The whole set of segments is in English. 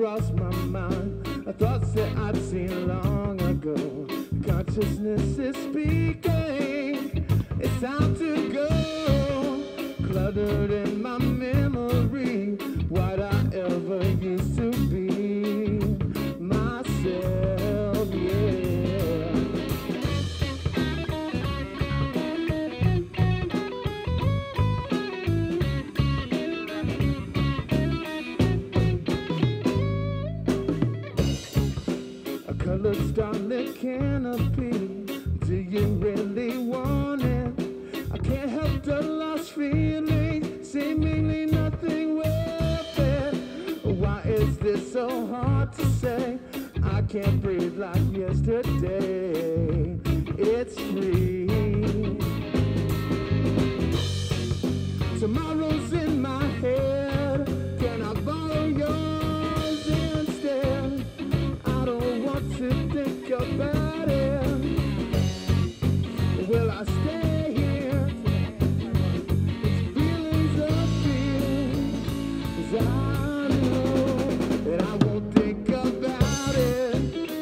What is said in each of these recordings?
cross my mind, thoughts that I'd seen long ago. Consciousness is speaking, it's time to go. Cluttered in my memory, what I ever used to be, myself, yeah. A colored starlit canopy, do you really want it? I can't help the lost feeling, seemingly nothing worth it. Why is this so hard to say? I can't breathe like yesterday. It's free. Tomorrow's in my head. Can I borrow yours instead? I don't want to think about it. Will I stay here? It's feelings of fear. 'Cause I know that I won't think about it.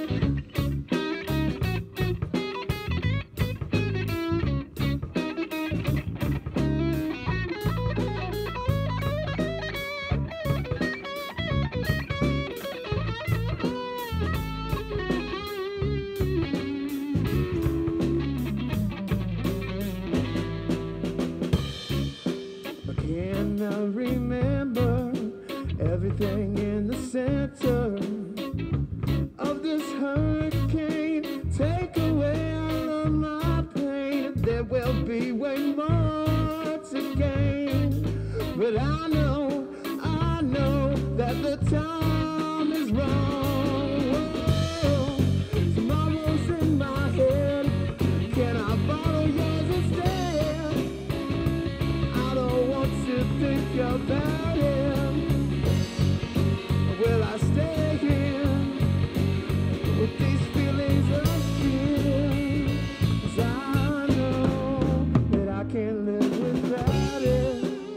Can I remember everything in the center of this hurricane? Take away all of my pain. There will be way more to gain. But I know that the time is wrong. Whoa. Tomorrow's in my head. Can I borrow yours instead? I don't want to think about it. Will I stay here with these feelings of fear? 'Cause I know that I can't live without it.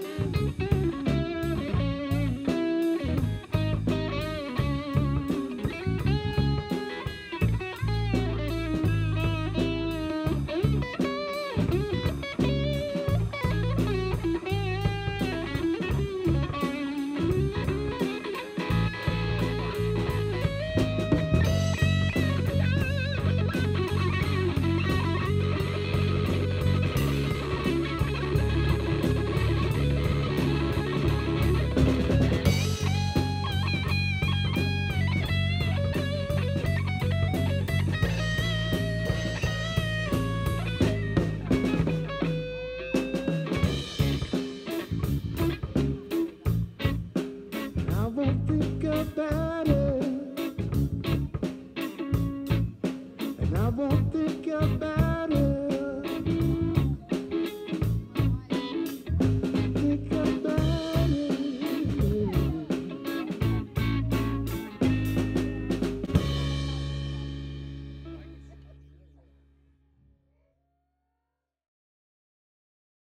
I won't think about it, and I won't think about